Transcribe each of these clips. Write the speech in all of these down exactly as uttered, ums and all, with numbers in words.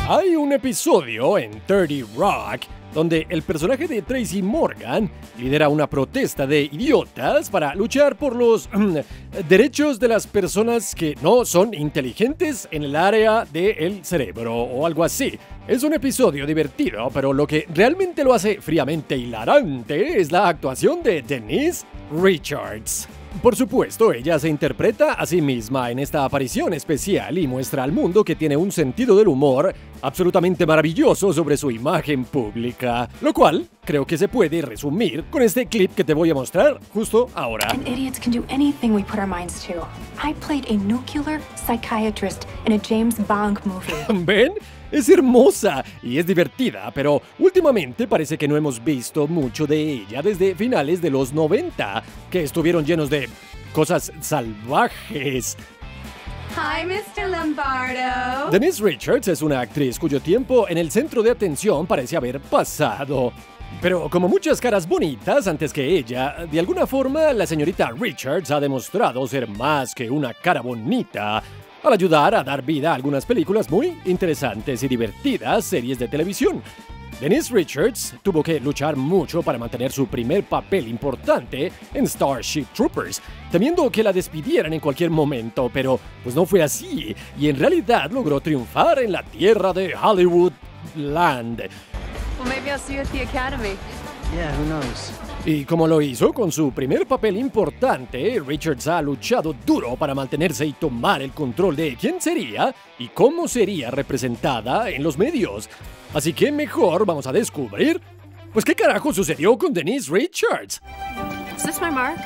Hay un episodio en thirty Rock donde el personaje de Tracy Morgan lidera una protesta de idiotas para luchar por los derechos de las personas que no son inteligentes en el área del cerebro o algo así. Es un episodio divertido, pero lo que realmente lo hace fríamente hilarante es la actuación de Denise Richards. Por supuesto, ella se interpreta a sí misma en esta aparición especial y muestra al mundo que tiene un sentido del humor absolutamente maravilloso sobre su imagen pública, lo cual creo que se puede resumir con este clip que te voy a mostrar justo ahora. And idiots can do anything we put our minds to. I played a nuclear psychiatrist in a James Bond movie. ¿Ven? Es hermosa y es divertida, pero últimamente parece que no hemos visto mucho de ella desde finales de los noventa, que estuvieron llenos de cosas salvajes. Hi, mister Lombardo. Denise Richards es una actriz cuyo tiempo en el centro de atención parece haber pasado. Pero como muchas caras bonitas antes que ella, de alguna forma la señorita Richards ha demostrado ser más que una cara bonita, al ayudar a dar vida a algunas películas muy interesantes y divertidas series de televisión. Denise Richards tuvo que luchar mucho para mantener su primer papel importante en Starship Troopers, temiendo que la despidieran en cualquier momento, pero pues no fue así, y en realidad logró triunfar en la tierra de Hollywood Land. Well, maybe I'll see you at the Academy. Yeah, who knows? Y como lo hizo con su primer papel importante, Richards ha luchado duro para mantenerse y tomar el control de quién sería y cómo sería representada en los medios. Así que mejor vamos a descubrir, pues qué carajo sucedió con Denise Richards. Is this my mark?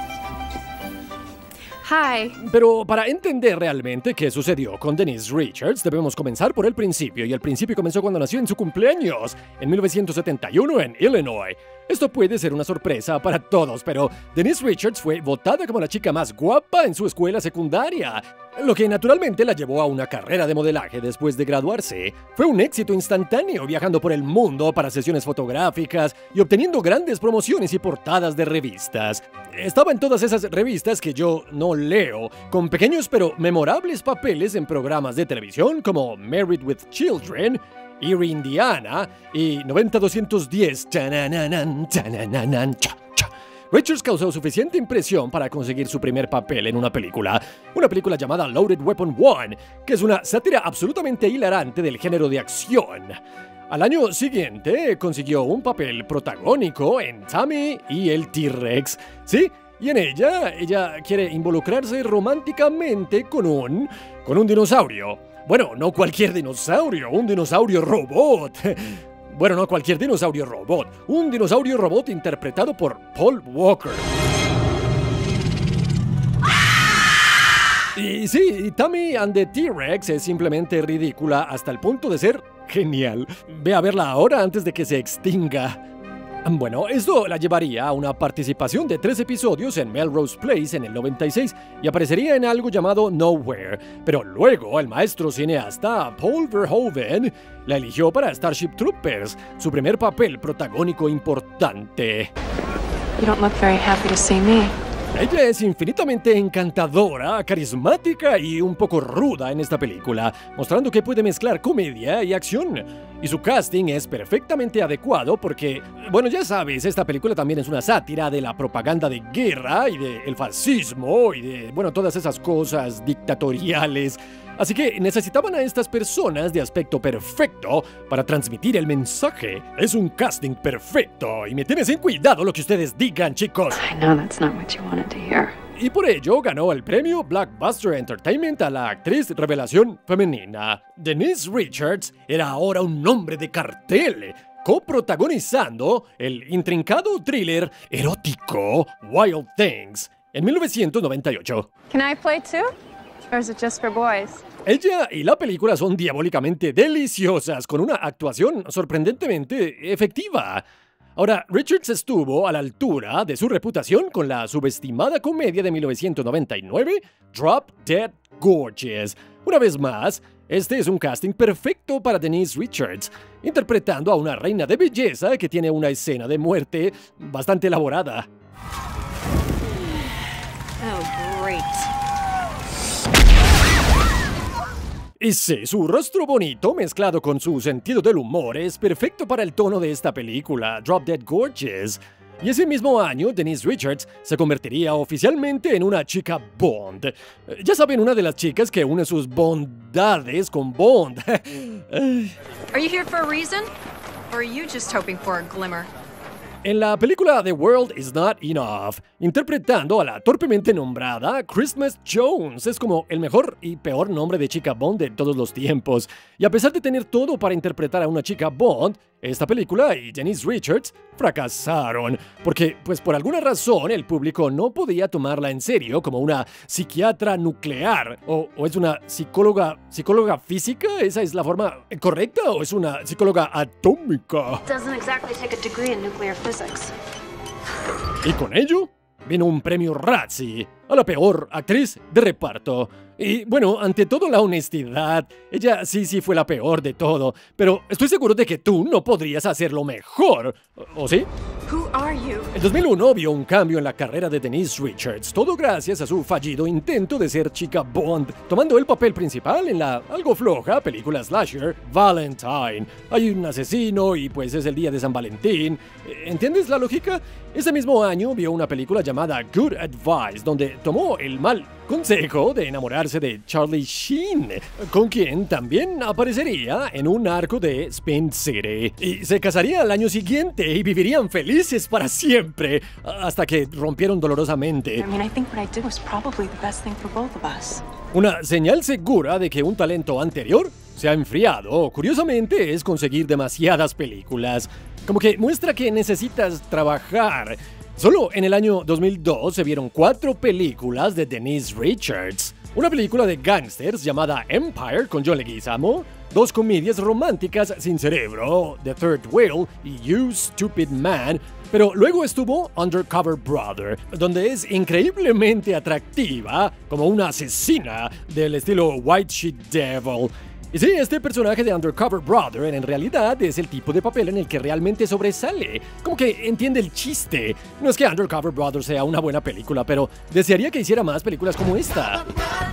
Hi. Pero para entender realmente qué sucedió con Denise Richards, debemos comenzar por el principio, y el principio comenzó cuando nació en su cumpleaños, en mil novecientos setenta y uno en Illinois. Esto puede ser una sorpresa para todos, pero Denise Richards fue votada como la chica más guapa en su escuela secundaria, lo que naturalmente la llevó a una carrera de modelaje después de graduarse. Fue un éxito instantáneo, viajando por el mundo para sesiones fotográficas y obteniendo grandes promociones y portadas de revistas. Estaba en todas esas revistas que yo no leo, con pequeños pero memorables papeles en programas de televisión como Married with Children, Erie, Indiana y noventa doscientos diez. Richards causó suficiente impresión para conseguir su primer papel en una película, una película llamada Loaded Weapon one, que es una sátira absolutamente hilarante del género de acción. Al año siguiente consiguió un papel protagónico en Tommy y el T-Rex, ¿sí? Y en ella, ella quiere involucrarse románticamente con un... con un dinosaurio. Bueno, no cualquier dinosaurio, un dinosaurio robot. Bueno, no cualquier dinosaurio robot, un dinosaurio robot interpretado por Paul Walker. Y sí, Tommy and the T-Rex es simplemente ridícula hasta el punto de ser genial. Ve a verla ahora antes de que se extinga. Bueno, esto la llevaría a una participación de tres episodios en Melrose Place en el noventa y seis y aparecería en algo llamado Nowhere, pero luego el maestro cineasta Paul Verhoeven la eligió para Starship Troopers, su primer papel protagónico importante. You don't look very happy to see me. Ella es infinitamente encantadora, carismática y un poco ruda en esta película, mostrando que puede mezclar comedia y acción. Y su casting es perfectamente adecuado porque, bueno, ya sabes, esta película también es una sátira de la propaganda de guerra y del fascismo y de, bueno, todas esas cosas dictatoriales. Así que necesitaban a estas personas de aspecto perfecto para transmitir el mensaje. Es un casting perfecto y me tienes en cuidado lo que ustedes digan, chicos. I know that's not what you wanted to hear. Y por ello ganó el premio Blockbuster Entertainment a la actriz revelación femenina. Denise Richards era ahora un nombre de cartel, coprotagonizando el intrincado thriller erótico Wild Things en mil novecientos noventa y ocho. Can I play too? Or is it just for boys? Ella y la película son diabólicamente deliciosas, con una actuación sorprendentemente efectiva. Ahora, Richards estuvo a la altura de su reputación con la subestimada comedia de mil novecientos noventa y nueve, Drop Dead Gorgeous. Una vez más, este es un casting perfecto para Denise Richards, interpretando a una reina de belleza que tiene una escena de muerte bastante elaborada. Oh, great. Y sí, su rostro bonito mezclado con su sentido del humor es perfecto para el tono de esta película, Drop Dead Gorgeous. Y ese mismo año, Denise Richards se convertiría oficialmente en una chica Bond. Ya saben, una de las chicas que une sus bondades con Bond. Are you here for a reason? Or are you just hoping for a glimmer? En la película The World Is Not Enough, interpretando a la torpemente nombrada Christmas Jones, es como el mejor y peor nombre de chica Bond de todos los tiempos. Y a pesar de tener todo para interpretar a una chica Bond, esta película y Denise Richards fracasaron, porque pues por alguna razón el público no podía tomarla en serio como una psiquiatra nuclear, o, o es una psicóloga, psicóloga física, ¿esa es la forma correcta? ¿O es una psicóloga atómica? Doesn't exactly take a degree in nuclear physics. Y con ello vino un premio Razzie a la peor actriz de reparto. Y bueno, ante todo la honestidad, ella sí sí fue la peor de todo, pero estoy seguro de que tú no podrías hacerlo mejor, ¿o sí? Who are you? En dos mil uno vio un cambio en la carrera de Denise Richards, todo gracias a su fallido intento de ser chica Bond, tomando el papel principal en la algo floja película slasher Valentine. Hay un asesino y pues es el día de San Valentín. ¿Entiendes la lógica? Ese mismo año vio una película llamada Good Advice, donde tomó el mal consejo de enamorarse de Charlie Sheen, con quien también aparecería en un arco de Spin City. Y se casaría al año siguiente y vivirían felices para siempre, hasta que rompieron dolorosamente. I mean, I think what I did was probably the best thing for both of us. Una señal segura de que un talento anterior se ha enfriado, curiosamente, es conseguir demasiadas películas. Como que muestra que necesitas trabajar. Solo en el año dos mil dos se vieron cuatro películas de Denise Richards. Una película de gangsters llamada Empire con John Leguizamo, dos comedias románticas sin cerebro, The Third Wheel y You Stupid Man, pero luego estuvo Undercover Brother, donde es increíblemente atractiva como una asesina del estilo White Sheet Devil. Y sí, este personaje de Undercover Brother en realidad es el tipo de papel en el que realmente sobresale. Como que entiende el chiste. No es que Undercover Brother sea una buena película, pero desearía que hiciera más películas como esta.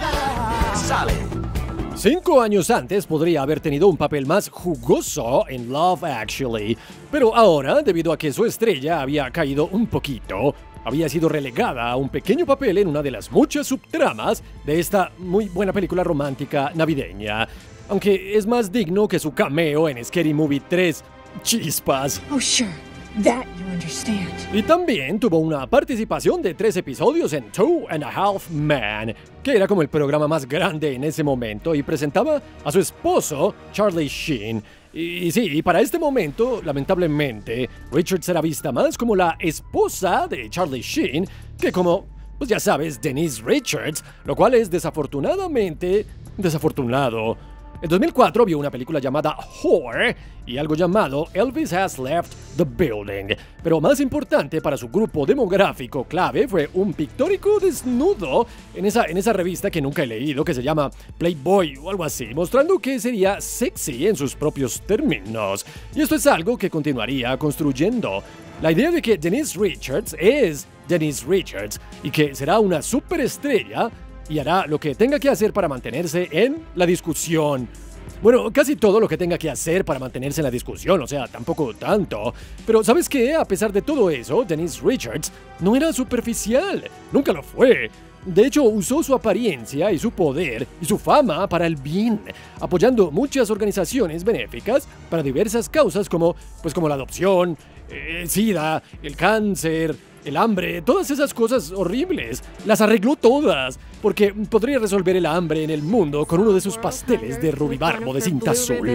Sale. Cinco años antes podría haber tenido un papel más jugoso en Love Actually, pero ahora, debido a que su estrella había caído un poquito, había sido relegada a un pequeño papel en una de las muchas subtramas de esta muy buena película romántica navideña. Aunque es más digno que su cameo en Scary Movie tres, Chispas. Oh, sure. That you understand. Y también tuvo una participación de tres episodios en Two and a Half Men, que era como el programa más grande en ese momento y presentaba a su esposo, Charlie Sheen. Y sí, para este momento, lamentablemente, Richards será vista más como la esposa de Charlie Sheen que como, pues ya sabes, Denise Richards, lo cual es desafortunadamente desafortunado. En dos mil cuatro vio una película llamada Whore y algo llamado Elvis Has Left the Building. Pero más importante para su grupo demográfico clave fue un pictórico desnudo en esa, en esa revista que nunca he leído, que se llama Playboy o algo así, mostrando que sería sexy en sus propios términos. Y esto es algo que continuaría construyendo. La idea de que Denise Richards es Denise Richards y que será una superestrella y hará lo que tenga que hacer para mantenerse en la discusión. Bueno, casi todo lo que tenga que hacer para mantenerse en la discusión, o sea, tampoco tanto. Pero ¿sabes qué? A pesar de todo eso, Denise Richards no era superficial, nunca lo fue. De hecho, usó su apariencia y su poder y su fama para el bien, apoyando muchas organizaciones benéficas para diversas causas como, pues como la adopción, el SIDA, el cáncer, el hambre, todas esas cosas horribles. Las arregló todas, porque podría resolver el hambre en el mundo con uno de sus pasteles de rubibarbo de cinta azul.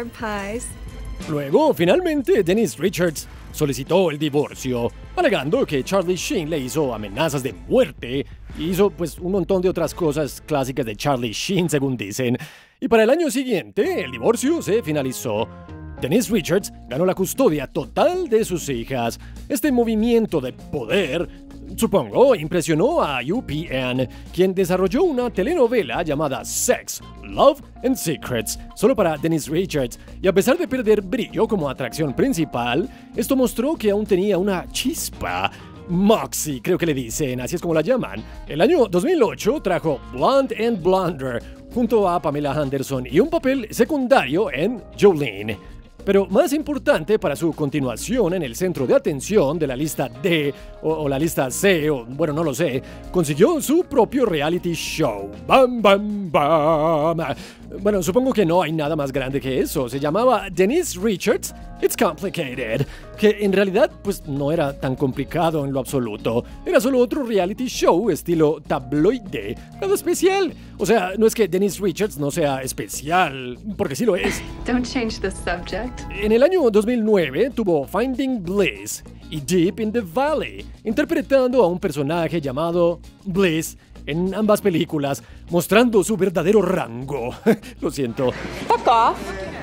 Luego, finalmente, Denise Richards solicitó el divorcio, alegando que Charlie Sheen le hizo amenazas de muerte y hizo pues un montón de otras cosas clásicas de Charlie Sheen, según dicen. Y para el año siguiente, el divorcio se finalizó. Denise Richards ganó la custodia total de sus hijas. Este movimiento de poder, supongo, impresionó a U P N, quien desarrolló una telenovela llamada Sex, Love and Secrets, solo para Denise Richards, y a pesar de perder brillo como atracción principal, esto mostró que aún tenía una chispa. Moxie, creo que le dicen, así es como la llaman. El año dos mil ocho trajo Blonde and Blonder junto a Pamela Anderson y un papel secundario en Jolene. Pero más importante para su continuación en el centro de atención de la lista D o, o la lista C, o bueno, no lo sé, consiguió su propio reality show. ¡Bam, bam, bam! Bueno, supongo que no hay nada más grande que eso. Se llamaba Denise Richards, It's Complicated, que en realidad pues no era tan complicado en lo absoluto. Era solo otro reality show estilo tabloide, nada especial. O sea, no es que Denise Richards no sea especial, porque sí lo es. Don't change the subject. En el año dos mil nueve tuvo Finding Bliss y Deep in the Valley, interpretando a un personaje llamado Bliss en ambas películas, mostrando su verdadero rango. Lo siento. Fuck off.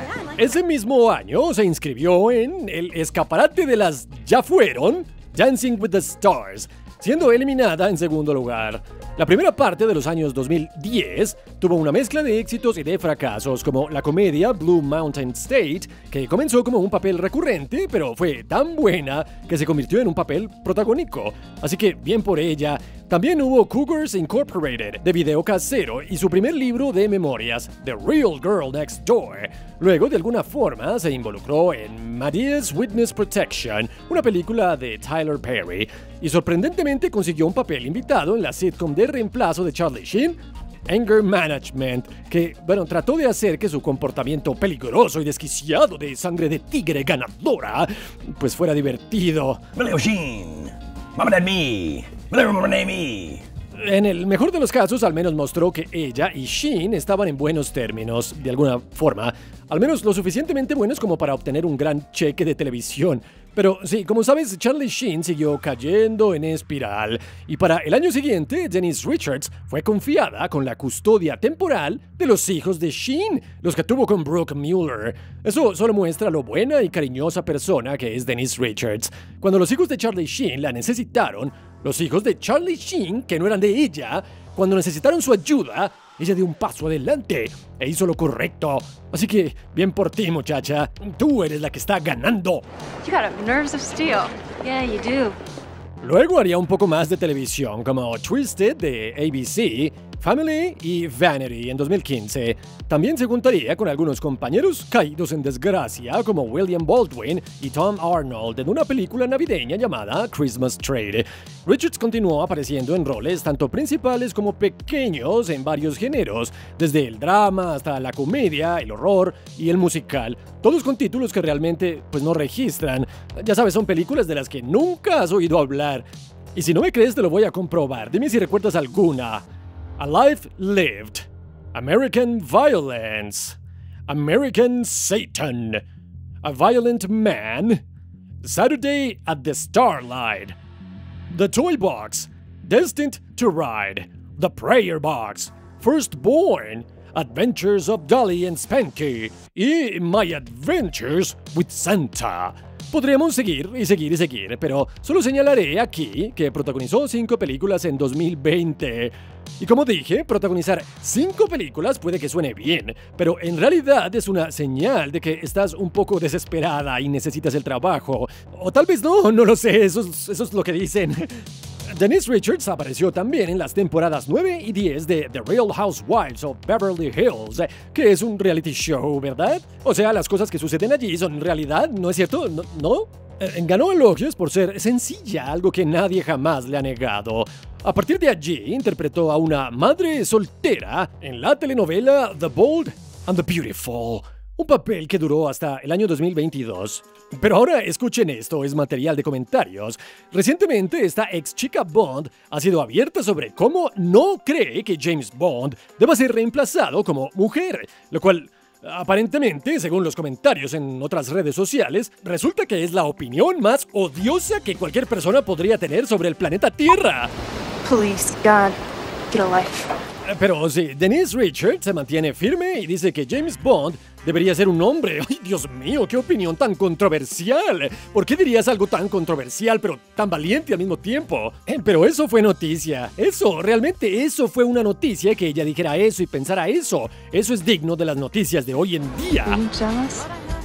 Ese mismo año se inscribió en el escaparate de las Ya Fueron, Dancing with the Stars, siendo eliminada en segundo lugar. La primera parte de los años dos mil diez tuvo una mezcla de éxitos y de fracasos, como la comedia Blue Mountain State, que comenzó como un papel recurrente, pero fue tan buena que se convirtió en un papel protagónico. Así que bien por ella. También hubo Cougars Incorporated, de video casero, y su primer libro de memorias, The Real Girl Next Door. Luego, de alguna forma, se involucró en Medea's Witness Protection, una película de Tyler Perry, y sorprendentemente consiguió un papel invitado en la sitcom de reemplazo de Charlie Sheen, Anger Management, que, bueno, trató de hacer que su comportamiento peligroso y desquiciado de sangre de tigre ganadora, pues fuera divertido. Billy Sheen, Mama and Me, Billy Me. En el mejor de los casos, al menos mostró que ella y Sheen estaban en buenos términos, de alguna forma, al menos lo suficientemente buenos como para obtener un gran cheque de televisión. Pero sí, como sabes, Charlie Sheen siguió cayendo en espiral, y para el año siguiente, Denise Richards fue confiada con la custodia temporal de los hijos de Sheen, los que tuvo con Brooke Mueller. Eso solo muestra lo buena y cariñosa persona que es Denise Richards. Cuando los hijos de Charlie Sheen la necesitaron, los hijos de Charlie Sheen, que no eran de ella, cuando necesitaron su ayuda, ella dio un paso adelante e hizo lo correcto. Así que, bien por ti, muchacha. Tú eres la que está ganando. You got nerves of steel. Yeah, you do. Luego haría un poco más de televisión, como Twisted de A B C, Family y Vanity en dos mil quince. También se juntaría con algunos compañeros caídos en desgracia, como William Baldwin y Tom Arnold, en una película navideña llamada Christmas Trade. Richards continuó apareciendo en roles tanto principales como pequeños en varios géneros, desde el drama hasta la comedia, el horror y el musical, todos con títulos que realmente pues no registran. Ya sabes, son películas de las que nunca has oído hablar. Y si no me crees, te lo voy a comprobar. Dime si recuerdas alguna. A Life Lived, American Violence, American Satan, A Violent Man, Saturday at the Starlight, The Toy Box, Destined to Ride, The Prayer Box, Firstborn, Adventures of Dolly and Spanky y My Adventures with Santa. Podríamos seguir y seguir y seguir, pero solo señalaré aquí que protagonizó cinco películas en dos mil veinte. Y como dije, protagonizar cinco películas puede que suene bien, pero en realidad es una señal de que estás un poco desesperada y necesitas el trabajo. O tal vez no, no lo sé, eso es, eso es lo que dicen. Denise Richards apareció también en las temporadas nueve y diez de The Real Housewives of Beverly Hills, que es un reality show, ¿verdad? O sea, las cosas que suceden allí son realidad, ¿no es cierto? ¿No? ¿No? Eh, ganó elogios por ser sencilla, algo que nadie jamás le ha negado. A partir de allí, interpretó a una madre soltera en la telenovela The Bold and the Beautiful, un papel que duró hasta el año dos mil veintidós. Pero ahora escuchen esto, es material de comentarios. Recientemente esta ex chica Bond ha sido abierta sobre cómo no cree que James Bond deba ser reemplazado como mujer, lo cual aparentemente, según los comentarios en otras redes sociales, resulta que es la opinión más odiosa que cualquier persona podría tener sobre el planeta Tierra. Please, God, get a life. Pero sí, Denise Richards se mantiene firme y dice que James Bond debería ser un hombre. ¡Ay, Dios mío, qué opinión tan controversial! ¿Por qué dirías algo tan controversial pero tan valiente al mismo tiempo? Eh, pero eso fue noticia. Eso, realmente eso fue una noticia, que ella dijera eso y pensara eso. Eso es digno de las noticias de hoy en día. Are you jealous?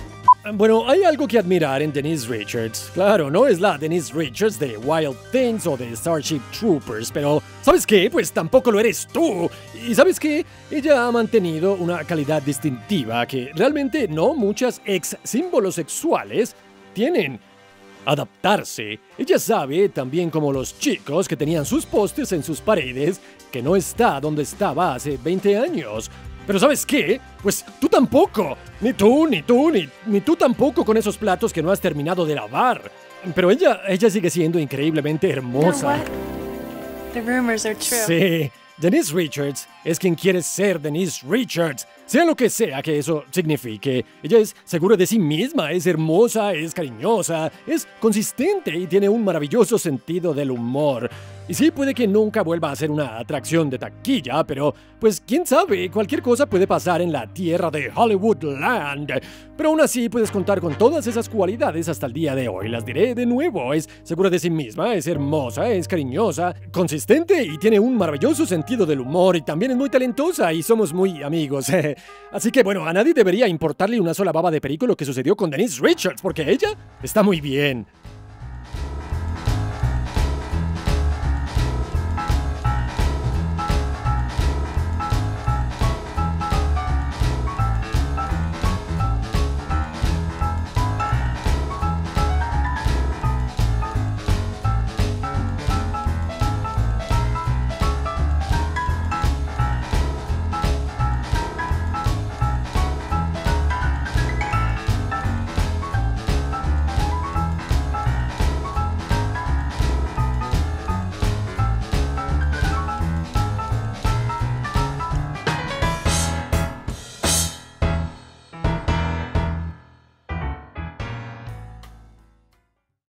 Bueno, hay algo que admirar en Denise Richards. Claro, no es la Denise Richards de Wild Things o de Starship Troopers, pero ¿sabes qué? Pues tampoco lo eres tú. Y ¿sabes qué? Ella ha mantenido una calidad distintiva que realmente no muchas ex símbolos sexuales tienen. Adaptarse. Ella sabe, también como los chicos que tenían sus pósters en sus paredes, que no está donde estaba hace veinte años. Pero ¿sabes qué? Pues tú tampoco. Ni tú, ni tú, ni, ni tú tampoco con esos platos que no has terminado de lavar. Pero ella, ella sigue siendo increíblemente hermosa. You know what? The rumors are true. Sí, Denise Richards es quien quiere ser Denise Richards, sea lo que sea que eso signifique. Ella es segura de sí misma, es hermosa, es cariñosa, es consistente y tiene un maravilloso sentido del humor. Y sí, puede que nunca vuelva a ser una atracción de taquilla, pero pues quién sabe, cualquier cosa puede pasar en la tierra de Hollywoodland. Pero aún así puedes contar con todas esas cualidades hasta el día de hoy. Las diré de nuevo, es segura de sí misma, es hermosa, es cariñosa, consistente y tiene un maravilloso sentido del humor y también es muy talentosa y somos muy amigos. Así que bueno, a nadie debería importarle una sola baba de perico lo que sucedió con Denise Richards, porque ella está muy bien.